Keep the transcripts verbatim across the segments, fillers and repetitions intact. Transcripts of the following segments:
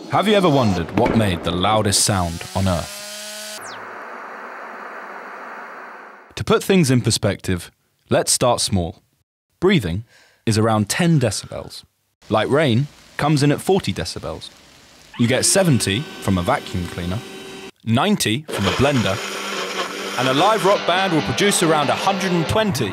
Have you ever wondered what made the loudest sound on Earth? To put things in perspective, let's start small. Breathing is around ten decibels. Light rain comes in at forty decibels. You get seventy from a vacuum cleaner, ninety from a blender, and a live rock band will produce around one hundred twenty.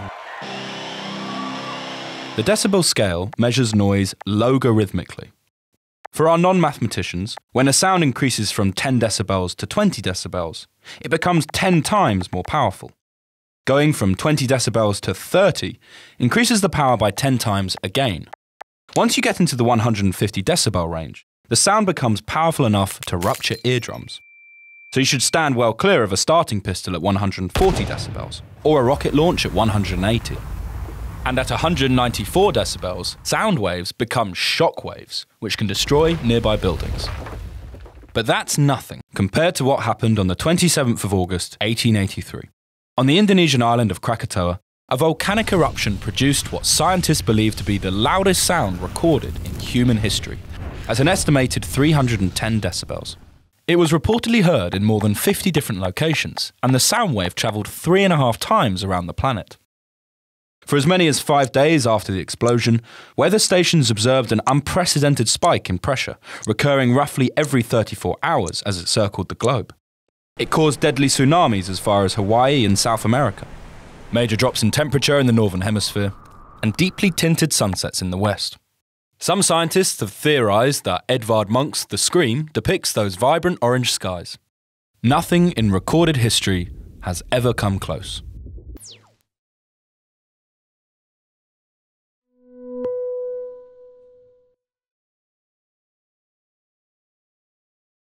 The decibel scale measures noise logarithmically. For our non-mathematicians, when a sound increases from ten decibels to twenty decibels, it becomes ten times more powerful. Going from twenty decibels to thirty increases the power by ten times again. Once you get into the one hundred fifty decibel range, the sound becomes powerful enough to rupture eardrums. So you should stand well clear of a starting pistol at one hundred forty decibels, or a rocket launch at one hundred eighty. And at one hundred ninety-four decibels, sound waves become shock waves, which can destroy nearby buildings. But that's nothing compared to what happened on the twenty-seventh of August, eighteen eighty-three. On the Indonesian island of Krakatoa, a volcanic eruption produced what scientists believe to be the loudest sound recorded in human history, at an estimated three hundred ten decibels. It was reportedly heard in more than fifty different locations, and the sound wave travelled three and a half times around the planet. For as many as five days after the explosion, weather stations observed an unprecedented spike in pressure, recurring roughly every thirty-four hours as it circled the globe. It caused deadly tsunamis as far as Hawaii and South America, major drops in temperature in the northern hemisphere, and deeply tinted sunsets in the west. Some scientists have theorized that Edvard Munch's The Scream depicts those vibrant orange skies. Nothing in recorded history has ever come close.